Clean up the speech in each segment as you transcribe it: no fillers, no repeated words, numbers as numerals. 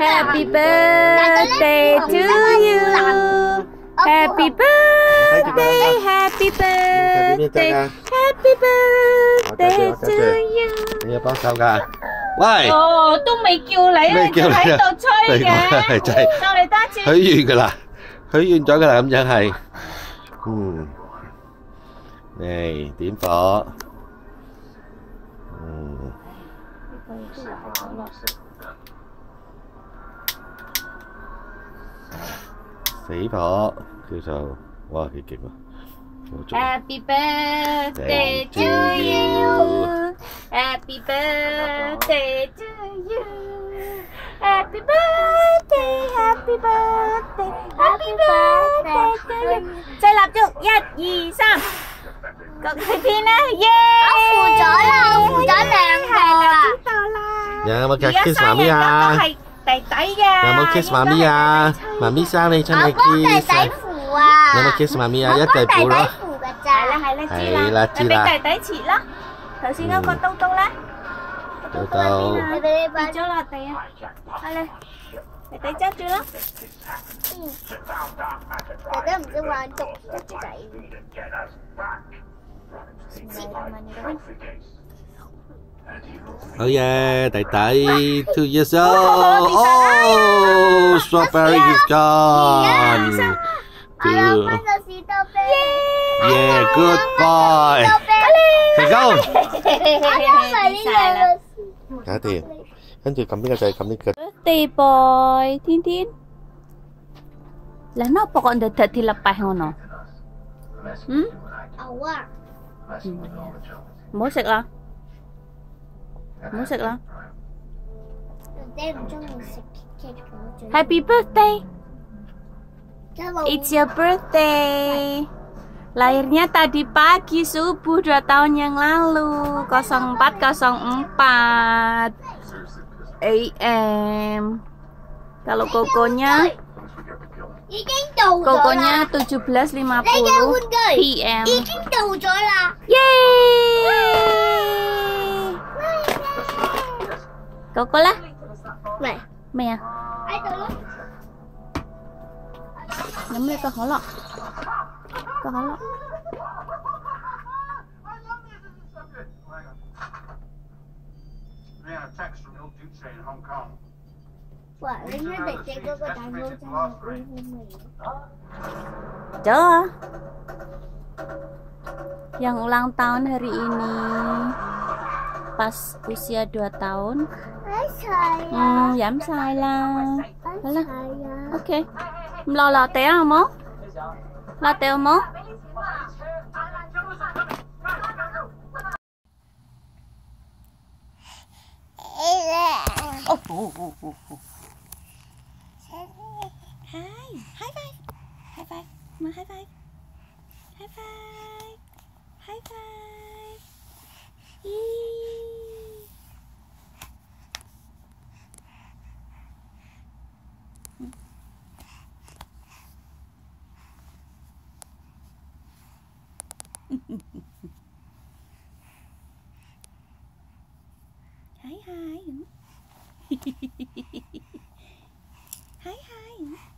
Happy birthday to you. Happy birthday, happy birthday, happy birthday to you. 你要幫手㗎？喂！ 哦，都未叫你啊，仲喺度吹嘅，就嚟得一次。 許願㗎啦，許願咗㗎啦，咁樣係，嚟點火，死火叫做，哇幾勁喎！ Happy birthday to you. Happy birthday to you. Happy birthday, happy birthday, happy birthday to you. 再蠟燭，1、2、3，各去邊啦？耶！我扶咗啦，我扶咗2個啦。知道啦。 有冇 kiss 媽咪啊？ 係弟弟嘅。 有冇 kiss 媽咪啊？媽咪生你出嚟 kiss。 你有冇 kiss 媽咪啊？一齊扶咯。係啦，知啦。俾弟弟切啦。頭先嗰個刀刀咧，刀刀喺邊啊？跌咗落地啊！係咧，弟弟揸住啦。 弟弟唔識玩竹仔。 好嘢，弟弟 2 years old。Oh, strawberry is gone. Yeah, good boy. Let's go. 搞掂，跟住撳邊個掣？撳呢個。 Birthday boy，天天。Lah napa kok ndadak dilepeh ngono?唔好食啦，唔好食啦。Happy birthday. It's your birthday. Lahirnya tadi pagi subuh 2 tahun yang lalu 04.04 AM. Kalau kokonya 17.50 PM. Yeay! Koko lah? Mày à? Nắm lấy con hổ lọ. Con hổ lọ. Coba. Yang ulang tahun hari ini pas usia 2 tahun. Giảm sai lah. Ok. Lo latte không mố? Latte không mố? Hi, high five. High five. Mà high five. High five. High five. Hi hi. Hi hi.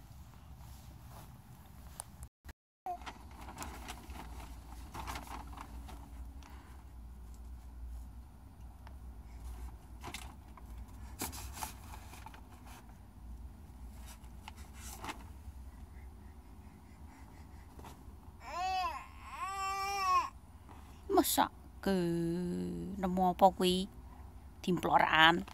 Masa ke nemu apa kuwi dimploran.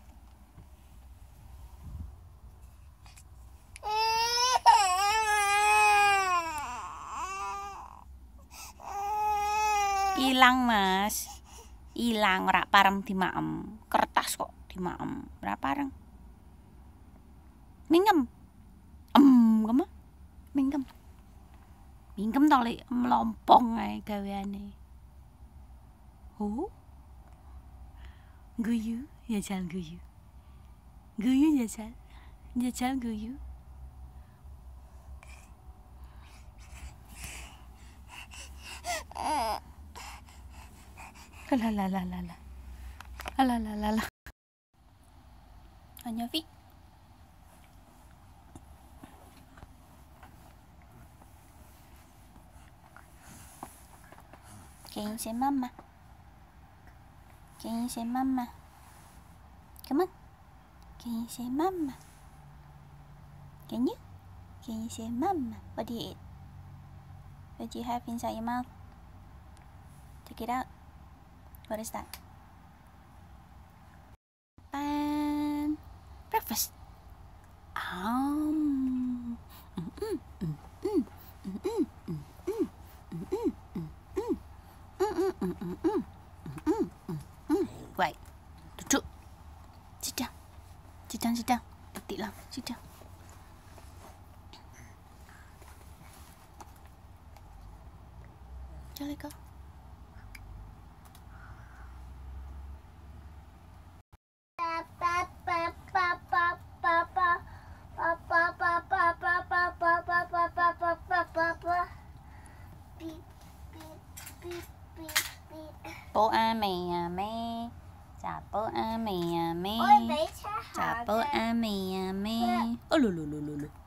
Ilang mas, ilang ora pareng dimaem, kertas kok dimaem, ora pareng. Mingkem, kema, mingkem, mingkem tau lek melompong ae gaweane. Guyu, jajal guyu. Guyu jajal. Jajal guyu. Alalala. Alalala. Hanya Vi. Can you say mama? Can you say mama? Come on. Can you say mama? Can you? Can you say mama? What do you eat? What do you have inside your mouth? Take it out. What is that? Pan. Breakfast. Right. Duduk. Sit down. Sit down, sit down. Detik lah. Sit down. Jalan kau. Bố a mè à mè, chà bố a mè à mè, chà bố a mè à mè. Ô lù lù lù lù lù.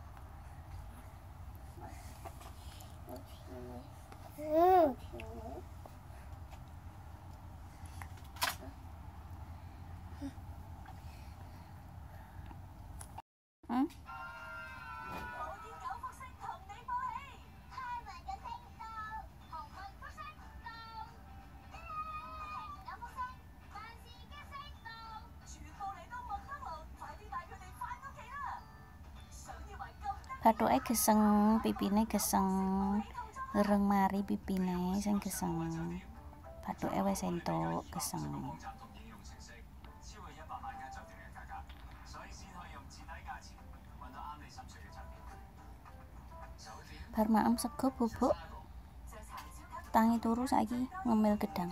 Pathuke geseng, pipine geseng, ireng mari pipine sing geseng. Pathuke wis entuk geseng. Bar maem sego bubuk. Tangi turu saiki ngemil gedang.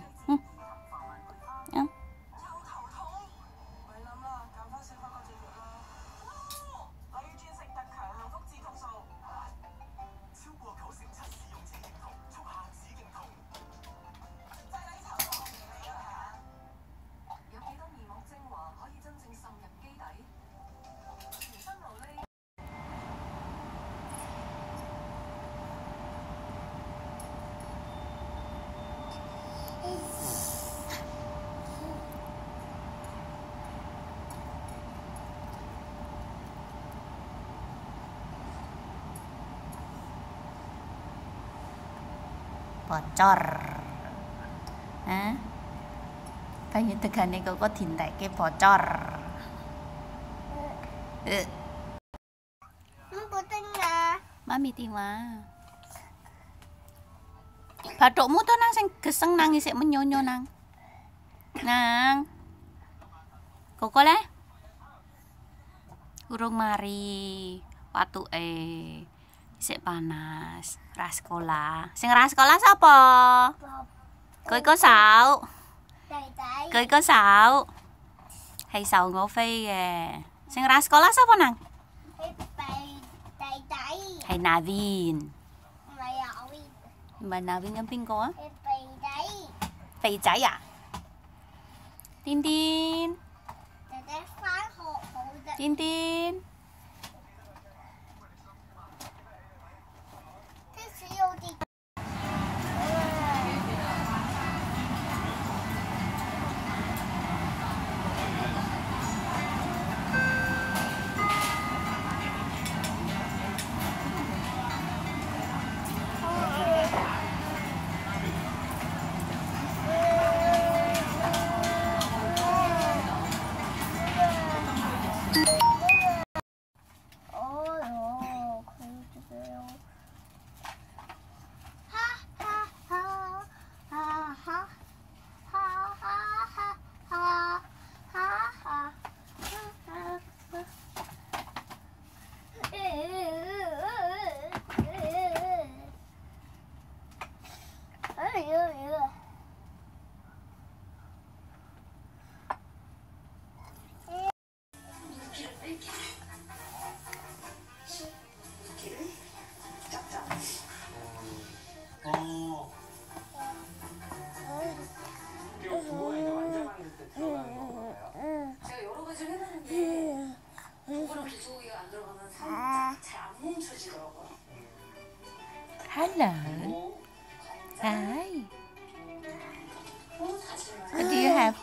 Bocor. Hah? Banyu tegane kok dintekke bocor. Mami tiwa. Bathukmu to nang sing geseng nang isik menyonyo nang. Nang. Koko le? Urung mari. Watuke isik panas. Ra sekolah. Sing ra sekolah sapa? Cô có sợ. Cô có sợ. Hay sợ ngủ phi à. Sing ra sekolah sapa nang? Hay Navin. Mà Navin跟邊個啊？肥仔啊？癲癲。癲癲。Hello. Hi. What do you have?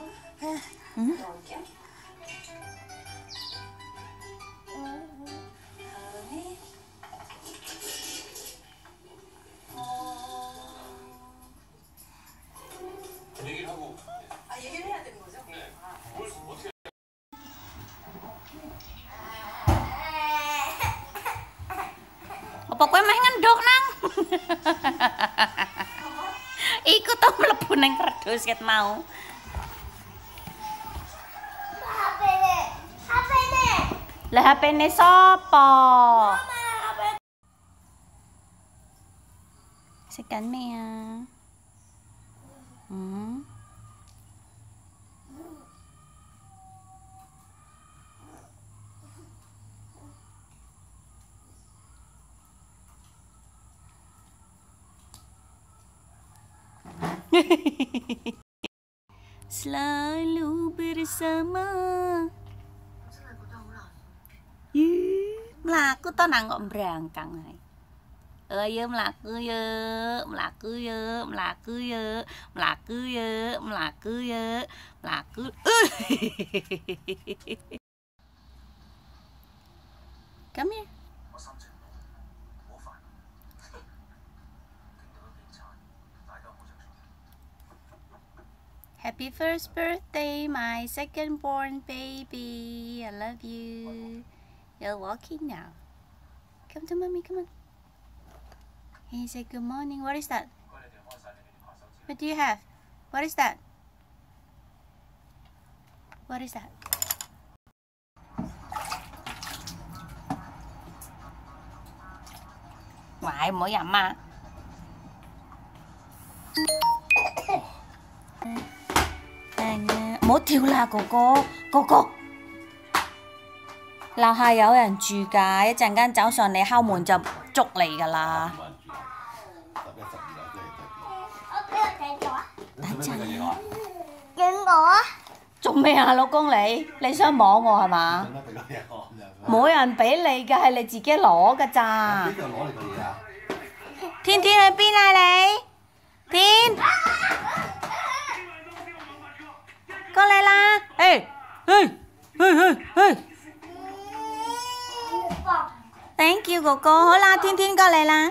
Apa kowe meh ngendok nang? Iku to mlebu ning kerdus ket mau. HP-ne. Lah HP-ne sapa? Sekan Mea. Selalu bersama. Mlaku to nang kok mbrangkang ae. Ayo mlaku yo, mlaku yo, mlaku yo, mlaku yo, mlaku yo, mlaku. Come here. Happy first birthday, my second born baby. I love you. You're walking now. Come to mommy, come on. He said good morning. What is that? What do you have? What is that? What is that? Ngoại mỗi dặm mà.唔好跳啦，哥哥，哥哥。樓下有人住㗎，一陣間走上嚟敲門就捉你㗎啦。等陣。影我？做咩啊，老公你想摸我係嘛？冇人俾你㗎，係你自己攞㗎咋。邊度攞嚟嘅嘢啊？天天喺邊啊你？天。過嚟啦！Thank you 哥哥，好啦，天天過嚟啦。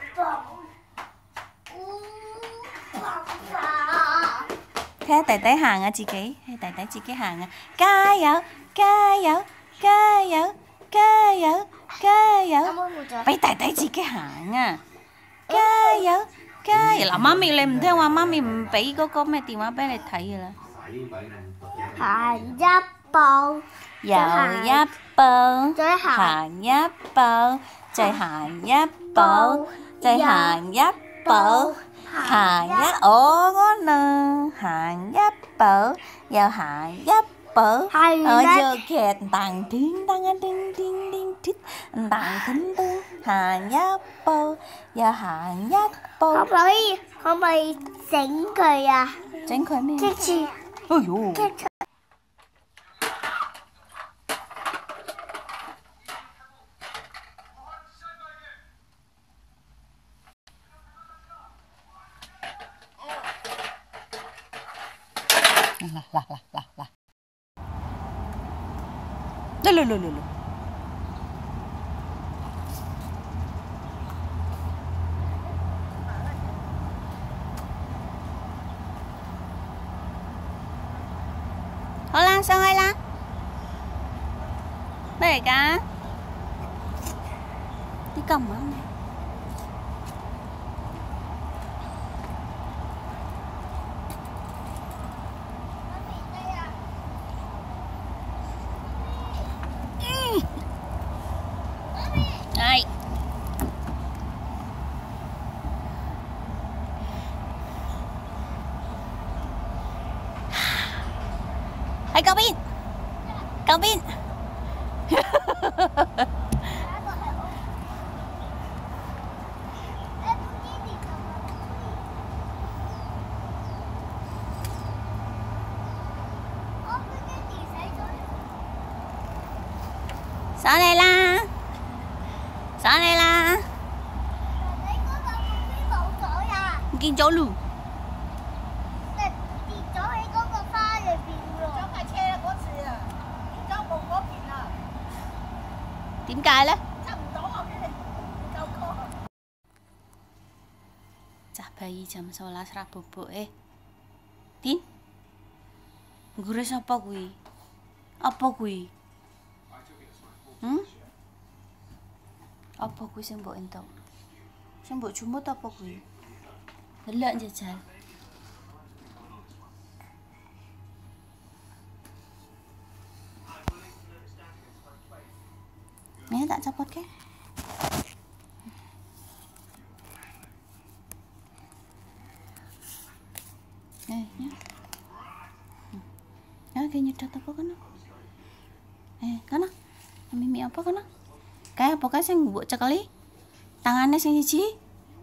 睇下弟弟行啊，自己，睇弟弟自己行啊！加油！加油！加油！加油！加油！俾弟弟自己行啊！加油！加油！嗱，媽咪你唔聽話，媽咪唔俾嗰個咩電話俾你睇㗎啦。行一步，又一步，再行一步，再行一步，再行一步，行一我呢，行一步，又行一步，我就劇當天當啊叮叮叮叮，當叮叮，行一步，又行一步。可唔可以整佢啊？整佢咩？即係。哎呦！嚟！好啦，上去啦！咩嚟㗎？啲咁唔啱你。係。喺嗰邊，嗰邊。上嚟啦！上嚟啦！你嗰個邊冇咗呀？唔見咗嚕。跌咗喺嗰個點解咧？Cah bayi jam 11 ra boboke. Tin. Gures apa kuwi? Apa kuwi? Apa kuwi sing mbok entuk? Sing mbok jumut apa kuwi? Delok njajal. Ini tak copot ke? Ya, kayak nyedot apa kana? Kana? Mimi apa kana? Kayak apa kae sing mbok cekeli? Tangane sing siji?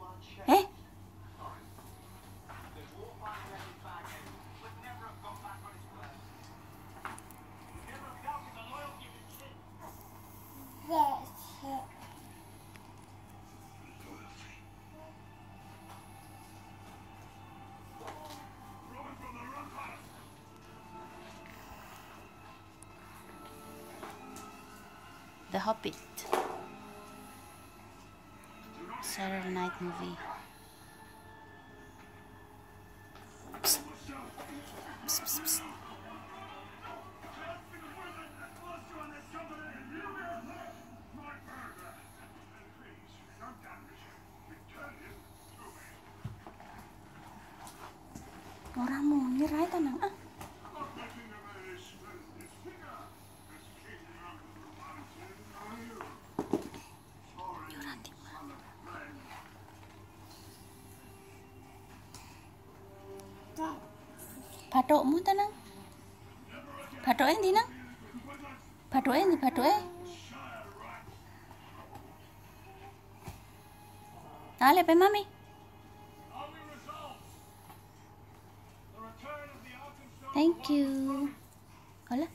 The Hobbit. Saturday night movie. Psst. Psst, psst, psst. Ora munir ae tenang ah. Bathukmu tenang. Bathuke ndi nang? Bathuke ndi bathuke? Dale pe mami. Thank you. Kala.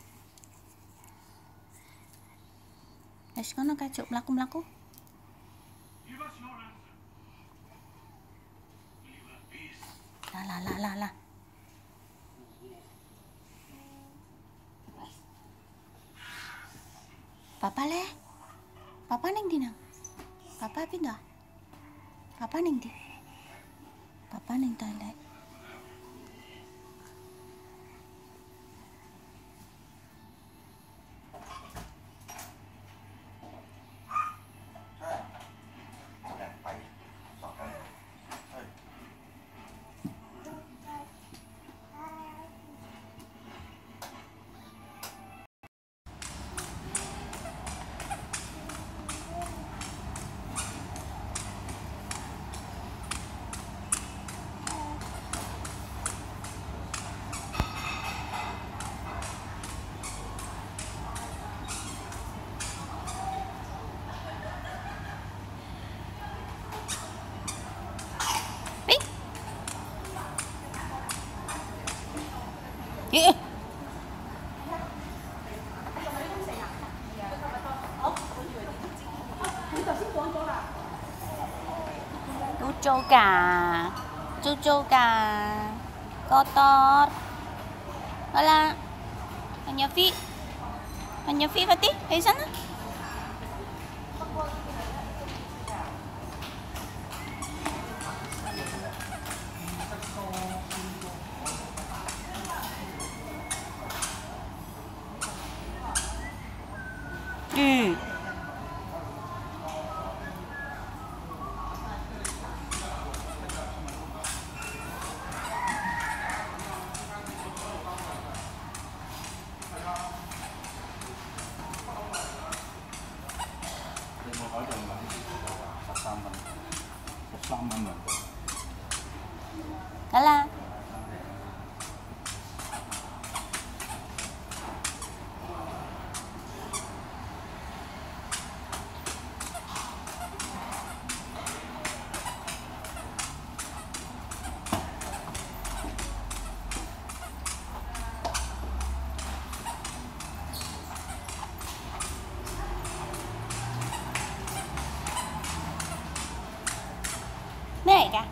Wes kono kacuk mlaku-mlaku. Lah. Papa le? Papa ning di nang? Papa pindah? Papa ning di? Papa ning toilet. Cucu kah? Kotor. Hola. Hanya Fi, Fatih, ayo sana. Kalah. Này kìa.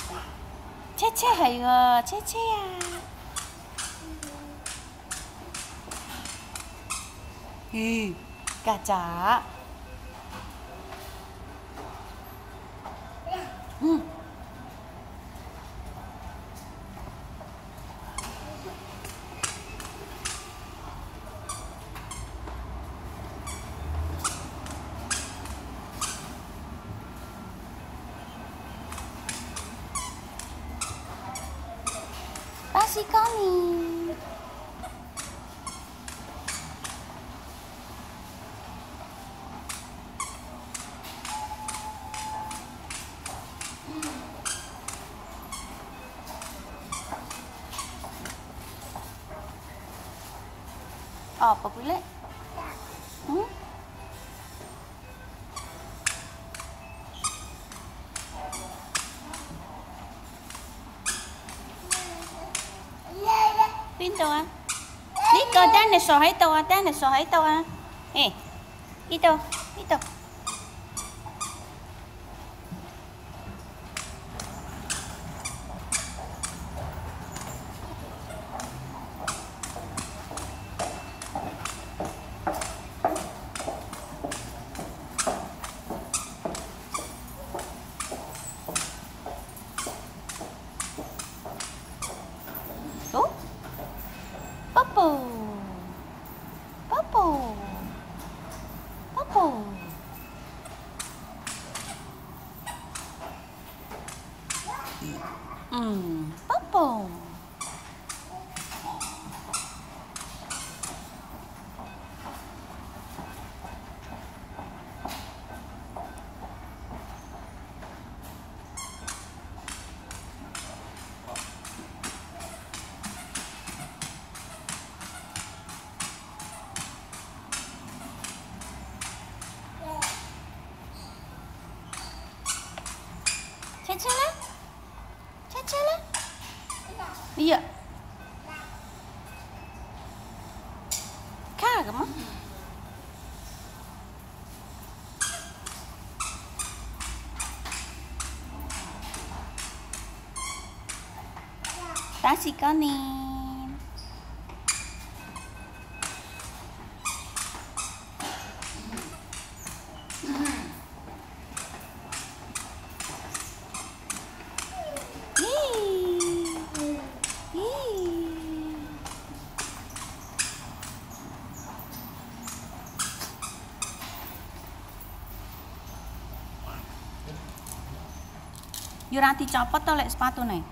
Chết à. Kaca. Kasih kami. Apa pula? Pintu ah. Nico, dinosaur itu ah, dinosaur itu ah. Itu. Popo. Popo. Caca. Iya. Kagak mah. Kasih kanin. Yo ra dicopot to lek sepatune.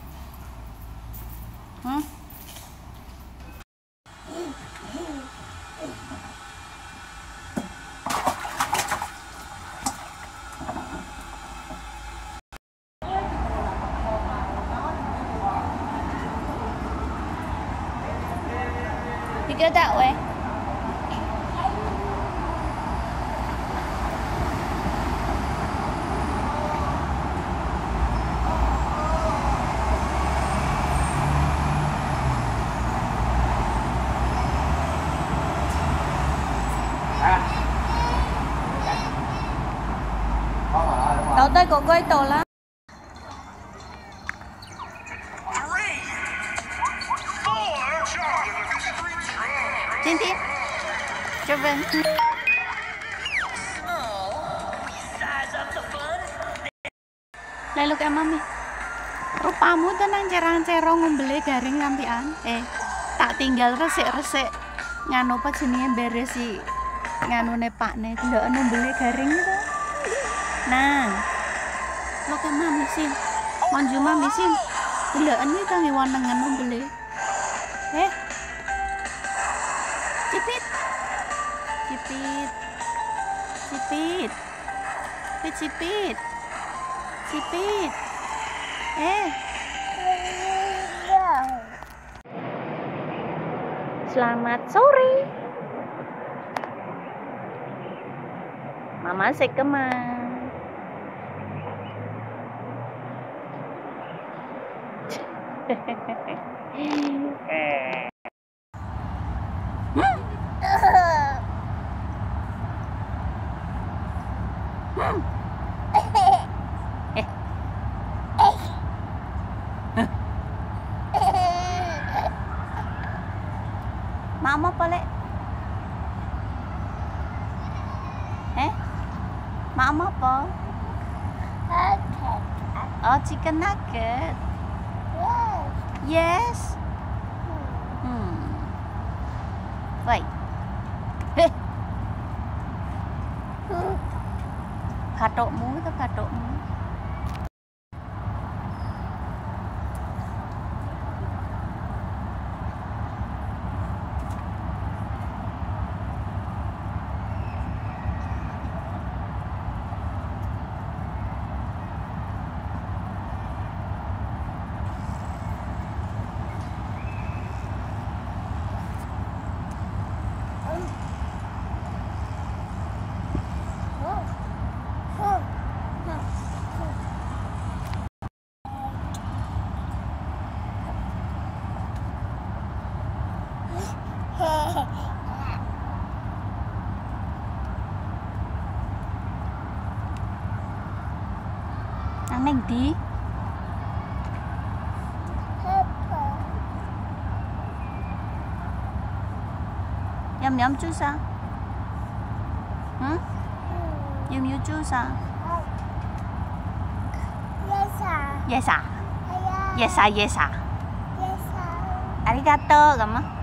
You go that way. Đầu tay của cô tổ lắm. Trên tiếp. Cho Vân. Lalu kayak mami. Rupamu tenang cerang-cerong ngombele garing kampian. Tak tinggal resik-resik nganu apa jenenge beresi nganune pakne ndelok ngombele garing itu. Nah. Lo kayak mami sih. Manju mami sih. Ndelokan iki kang ngewanengan ngombele. Cipit. Selamat sore. Mama sekeman. Mama pala. Mau apa? Oh, chicken nugget. Yes. Vậy. Phạt trộn muối, tôi phạt trộn muối. Ăn nành tí. Nhâm nhâm chú sao? Nhâm nhâm chú sao? Yes. Yes. Yes. Arigato, gama.